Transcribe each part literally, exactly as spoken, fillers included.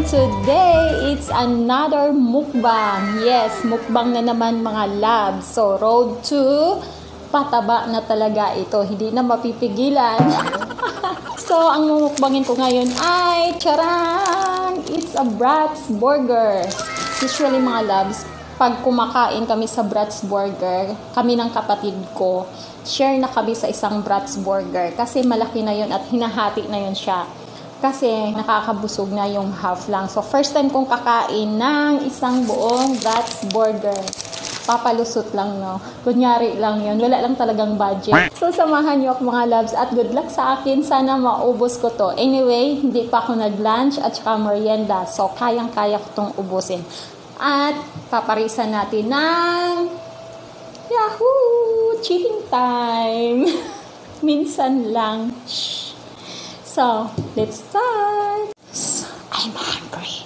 And today, it's another mukbang. Yes, mukbang na naman mga labs. So, road to pataba na talaga ito. Hindi na mapipigilan. So, ang mumukbangin ko ngayon ay, charang! It's a Brats Burger. Usually mga labs, pag kumakain kami sa Brats Burger, kami ng kapatid ko, share na kami sa isang Brats Burger. Kasi malaki na yun at hinahati na yun siya. Kasi nakakabusog na yung half lang. So, first time kong kakain ng isang buong Brats Burger. Papalusot lang, no? Kunyari lang yun. Wala lang talagang budget. So, samahan niyo ako mga loves at good luck sa akin. Sana maubos ko to. Anyway, hindi pa ako nag-lunch at saka merienda. So, kayang-kaya ko tong ubusin. At paparisan natin ng Yahoo! Cheating time! Minsan lang. Shh. So, let's start. I'm hungry.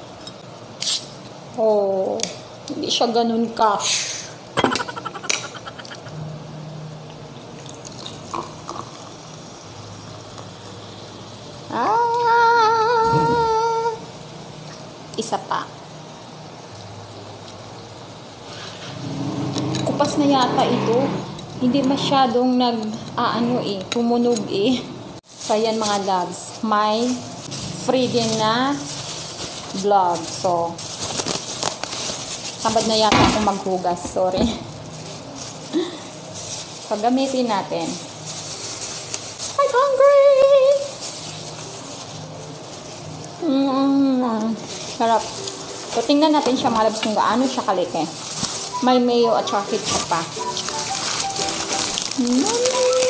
Oh, hindi siya ganun ka. Ah, isa pa. Kupas na yata ito. Hindi masyadong nag, ah, ano eh, tumunog eh. So, ayan mga loves. May free din na vlog. So, sabad na yata akong maghugas. Sorry. So, gamitin natin. I'm hungry! Mm, sarap. So, tingnan natin siya mga loves kung gaano siya kalike. May mayo at saka ketchup pa. Mm.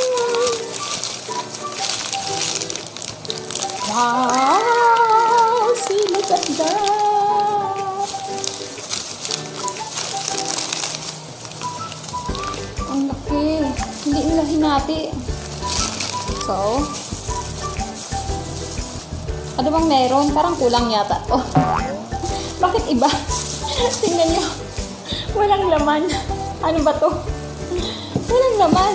Wow! See, look at that! Ang laki. Hindi nila hinati. So, ano bang meron? Parang kulang yata to. Bakit iba? Tingnan nyo. Walang laman. Ano ba to? Walang laman.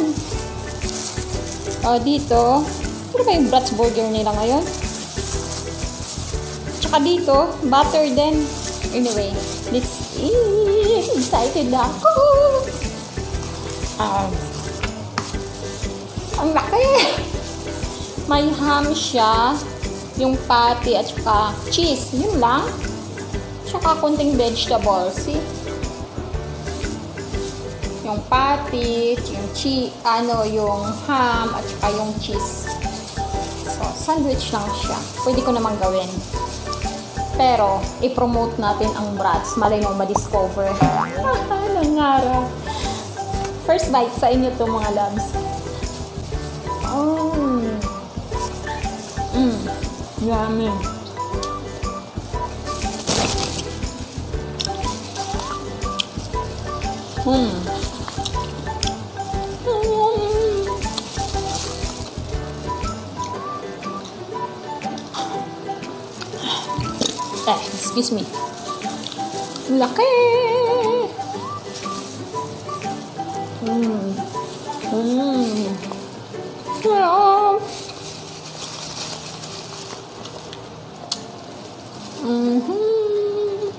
O, dito. Ano ba yung Brats Burger nila ngayon? Tsaka dito, butter din. Anyway, let's eat. Excited na ako. Um, ang laki. May ham siya, yung patty at saka cheese. Yun lang. Tsaka konting vegetables. See? Yung patty, yung cheese, ano, yung ham at saka yung cheese. So, sandwich lang siya. Pwede ko namang gawin. Pero, i-promote natin ang Brats. Malay mo, ma-discover. Nangarap. First bite sa inyo to mga loves. Oh. Mmm. Yummy. Hmm. Eh, excuse me. Laki! Mmm. Mmm. Yeah. Mm-hmm.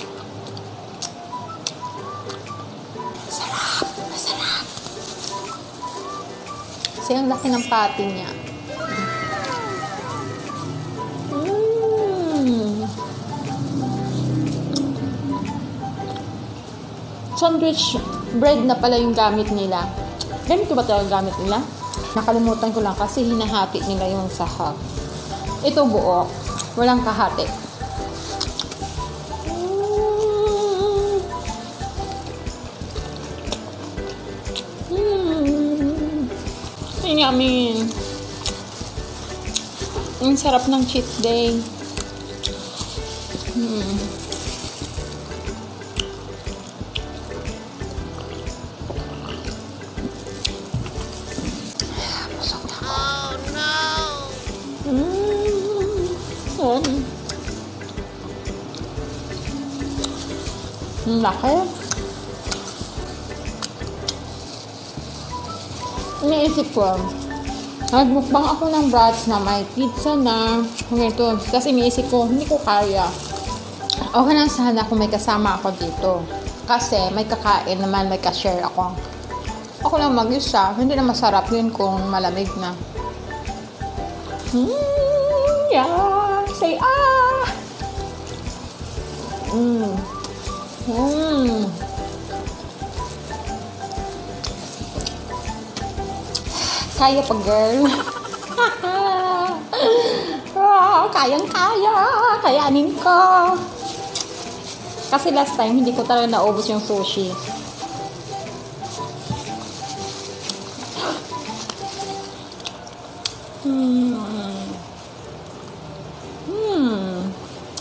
Sarap! Masarap! Kasi ang laki ng patty niya. Sandwich bread na pala yung gamit nila. Gamit ko ba ito yung gamit nila? Nakalimutan ko lang kasi hinahati nila yung sa half. Ito buo. Walang kahati. Mm. Yummy. Ang sarap ng cheat day. Hmm. Ang laki. Iniisip ko, Nagmukbang ako ng brats na may pizza na. Ganito. Kasi iniisip ko, hindi ko kaya. Okay lang sana kung may kasama ako dito. Kasi may kakain naman, may ka-share ako. Ako lang mag-isa. Hindi na masarap yun kung malamig na. Hmm, yeah. Say ah! Hmm. Hmm. Kaya pa, girl. Oh, kayang-kaya. Kayanin ko. Kasi last time, hindi ko talaga naubos yung sushi. Hmm. Hmm.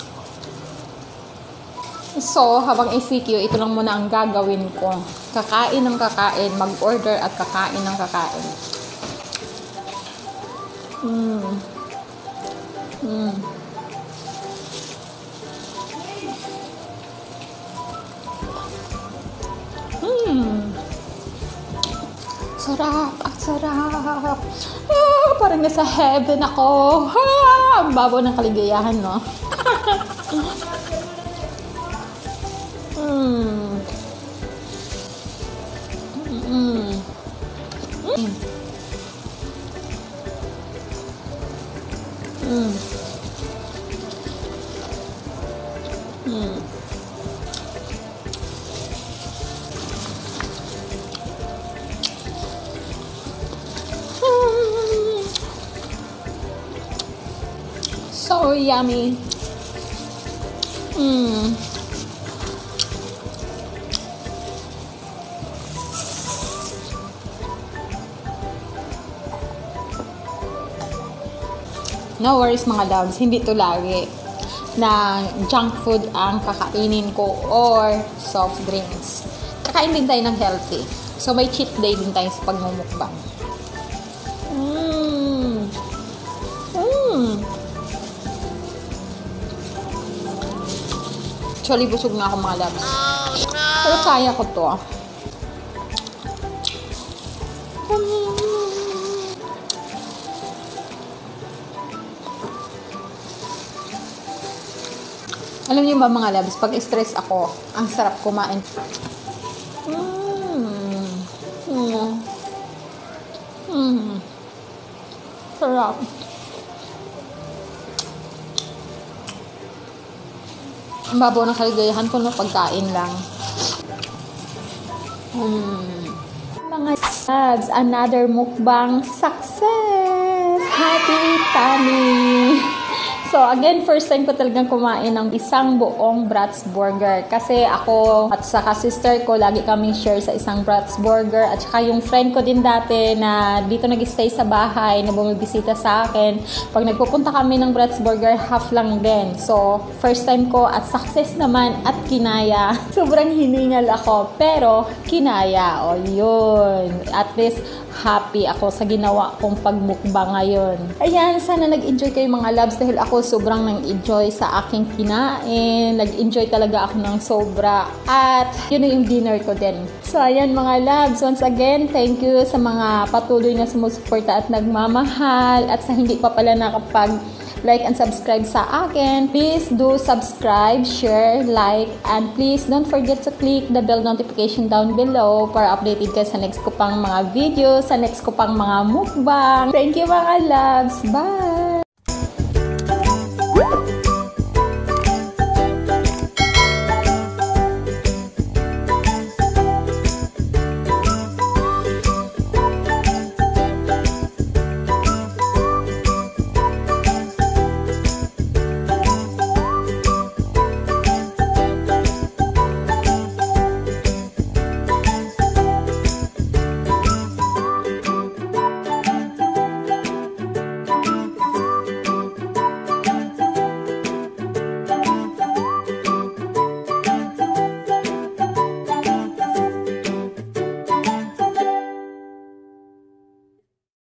So, habang I C Q, ito lang muna ang gagawin ko. Kakain ng kakain, mag-order at kakain ng kakain. Hmm. Hmm. Hmm. Sarap, at sarap. Ah, parang nasa heaven ako. Ah, ang babaw ng kaligayahan, no? Hmm. Hmm. Hmm. Mm. Mm. So yummy. Mm. No worries mga loves, hindi to lagi na junk food ang kakainin ko or soft drinks. Kakain din tayo ng healthy. So may cheat day din tayo sa pagmumukbang. Mmm. Mmm. Actually, busog na ako mga loves. Pero kaya ko to. Alam niyo ba mga loves, pag stress ako, ang sarap kumain. Mmm. Mmm. Mmm. Sarap. Ang babaw ng kaligayahan ko no pagkain lang. Mmm. Mga loves, another mukbang success! Happy tummy! So, again, first time ko talagang kumain ng isang buong Brats Burger. Kasi ako at saka sister ko, lagi kaming share sa isang Brats Burger. At saka yung friend ko din dati na dito nag-stay sa bahay, na bumibisita sa akin. Pag nagpupunta kami ng Brats Burger, half lang din. So, first time ko at success naman at kinaya. Sobrang hiningal ako, pero kinaya. O, yun. At least, happy ako sa ginawa kong pagmukbang ngayon. Ayan, sana nag-enjoy kayo mga loves dahil ako sobrang nang-enjoy sa aking kinain. Nag-enjoy talaga ako ng sobra. At yun na yung dinner ko din. So, ayan mga loves. Once again, thank you sa mga patuloy na sumusuporta at nagmamahal. At sa hindi pa pala nakapag like and subscribe sa akin. Please do subscribe, share, like, and please don't forget to click the bell notification down below para updated ka sa next ko pang mga videos, sa next ko pang mga mukbang. Thank you mga loves. Bye!